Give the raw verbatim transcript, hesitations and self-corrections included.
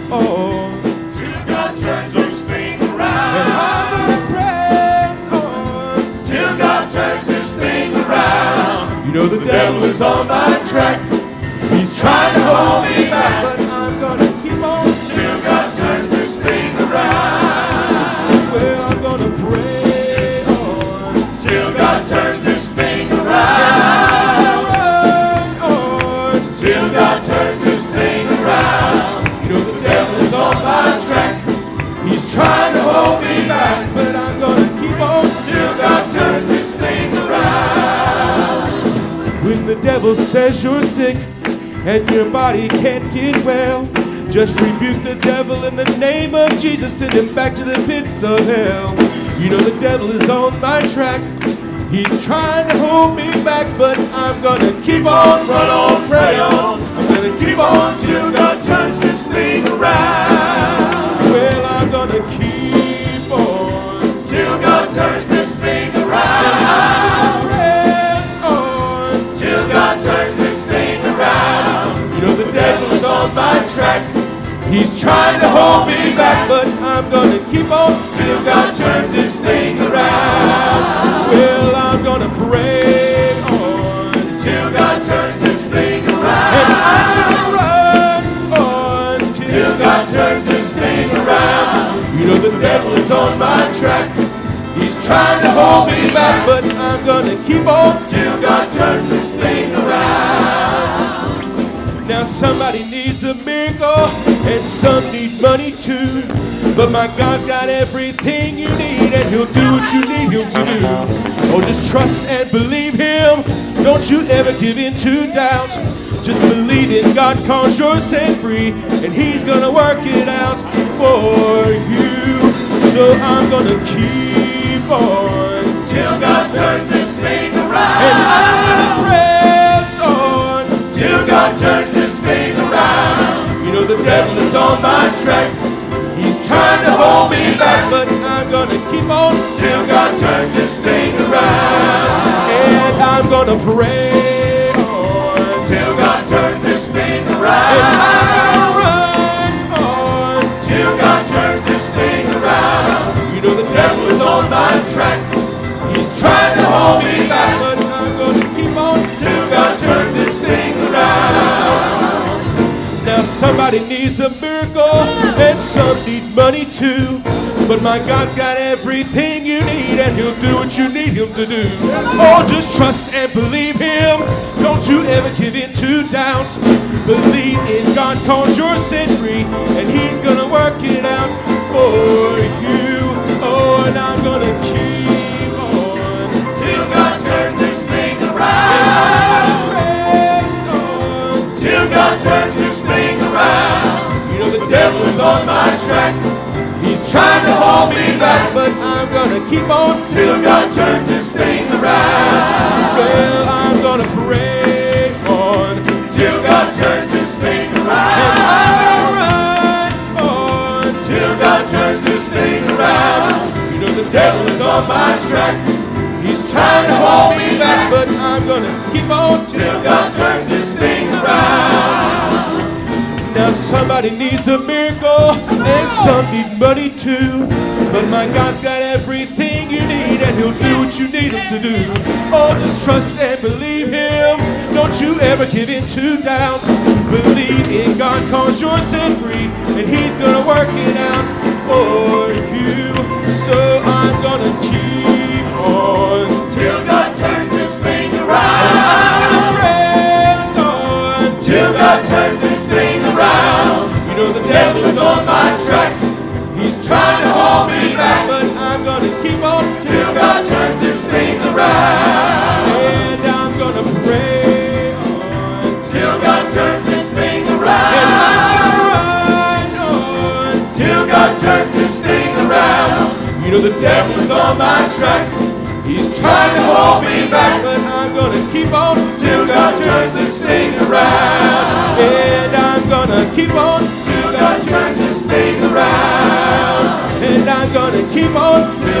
on till God turns this thing around. and I'm gonna press on Till God turns this thing around. You know the, The devil is on my track. He's trying to hold me back. but I'm gonna keep on Till God turns this thing around. well, I'm gonna pray on Till God turns this thing and around. I'll run on Till God turns this thing around. You know the The devil is on my track. He's trying to hold me back. but I'm gonna keep on Till God turns this thing around. When the devil says you're sick and your body can't get well, just rebuke the devil in the name of Jesus. Send him back to the pits of hell. You know the devil is on my track. He's trying to hold me back, but I'm gonna keep on, run on, pray on. I'm gonna keep on Till God turns this thing around. Well, I'm gonna keep on Till God turns this thing and around. I'll press on. Till God turns this thing around. You know the devil is on my track. He's trying to hold me back. but I'm gonna keep on Till God turns this thing around. Well, I'm gonna pray on Till God turns this thing and around. I'll run on till Till God turns this thing around. You know the devil is on my track. He's trying to hold me back. but I'm gonna keep on. Till God turns this thing around. Now somebody needs a miracle and some need money too. But my God's got everything you need and he'll do what you need him to do. Oh, just trust and believe him. Don't you ever give in to doubt. Just believe in God cause you're set free and he's gonna work it out for you. So I'm gonna keep on Till God turns this thing around. and I'm gonna press on Till God turns this thing around. You know the The devil is on my track. He's trying to hold me back. but I'm gonna keep on Till God turns this thing around. and I'm gonna pray on Till God turns this thing and around. I'll run on. Till God turns this thing around. You know the The devil is on my track. He's trying to hold me back. but I'm gonna keep on Till God turns this thing around. Now somebody needs a miracle and some need money too. But my God's got everything you need and he'll do what you need him to do. Oh, just trust and believe him. Don't you ever give in to doubt. Believe in God cause you're set free and he's gonna work it out for you. Oh, and I'm gonna keep on Till God turns this thing and around. I'm gonna press on. Till God turns this thing around. You know the The devil is on my track. He's trying to hold me back. but I'm gonna keep on Till God turns this thing around. well, I'm gonna pray on Till God turns this thing and around. I'm gonna run on Till God turns this thing around. You know the The devil is on my track. He's trying to hold me back. but I'm gonna keep on Till God turns this thing around. Now somebody needs a miracle and some need money too. But my God's got everything you need and he'll do what you need him to do. Oh, just trust and believe him. Don't you ever give in to doubt. Believe in God cause you're set free and he's gonna work it out for you. So I'm gonna keep on Till God turns this thing I'm around. gonna press on Till God turns this thing around. You know the The devil is on my track. He's trying to hold me back. but I'm gonna keep on Till God turns this thing around. and I'm gonna pray on Till God turns this thing and around. I'm gonna run on. Till God turns this thing around. You know the The devil is on my track. He's trying to hold me back. but I'm gonna keep on Till God turns this thing around. and I'm gonna keep on Till God turns this thing around. and I'm gonna keep on Till